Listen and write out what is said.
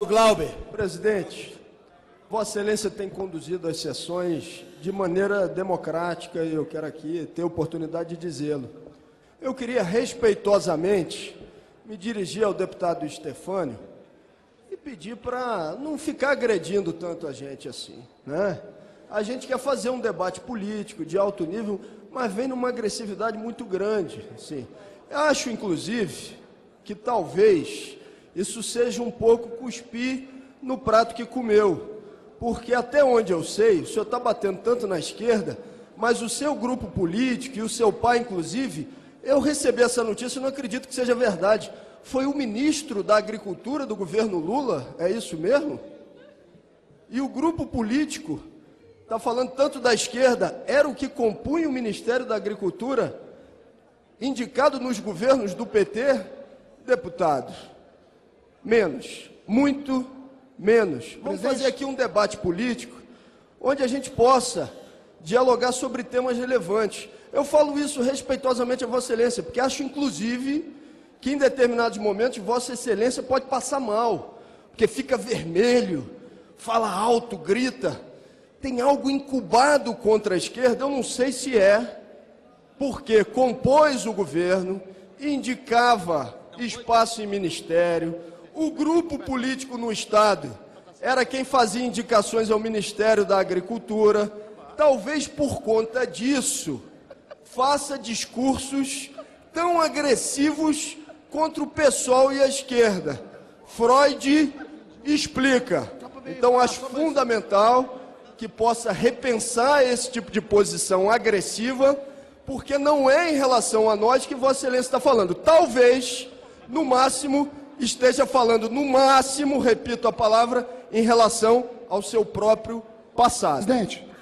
Glauber. Presidente, Vossa Excelência tem conduzido as sessões de maneira democrática e eu quero aqui ter a oportunidade de dizê-lo. Eu queria respeitosamente me dirigir ao deputado Stefânio e pedir para não ficar agredindo tanto a gente assim, né? A gente quer fazer um debate político de alto nível, mas vem numa agressividade muito grande, assim. Eu acho, inclusive, que talvez isso seja um pouco cuspir no prato que comeu, porque até onde eu sei, o senhor está batendo tanto na esquerda, mas o seu grupo político e o seu pai, inclusive, eu recebi essa notícia e não acredito que seja verdade. Foi o ministro da Agricultura do governo Lula, é isso mesmo? E o grupo político está falando tanto da esquerda, era o que compunha o Ministério da Agricultura, indicado nos governos do PT, deputado. Menos, muito menos. Vamos fazer aqui um debate político, onde a gente possa dialogar sobre temas relevantes. Eu falo isso respeitosamente a Vossa Excelência, porque acho, inclusive, que em determinados momentos Vossa Excelência pode passar mal, porque fica vermelho, fala alto, grita. Tem algo incubado contra a esquerda, eu não sei se é, porque compôs o governo, indicava espaço em ministério, o grupo político no Estado era quem fazia indicações ao Ministério da Agricultura, talvez por conta disso, faça discursos tão agressivos contra o PSOL e a esquerda. Freud explica. Então, acho fundamental que possa repensar esse tipo de posição agressiva, porque não é em relação a nós que Vossa Excelência está falando. Talvez, no máximo, esteja falando, no máximo, repito a palavra, em relação ao seu próprio passado. Presidente.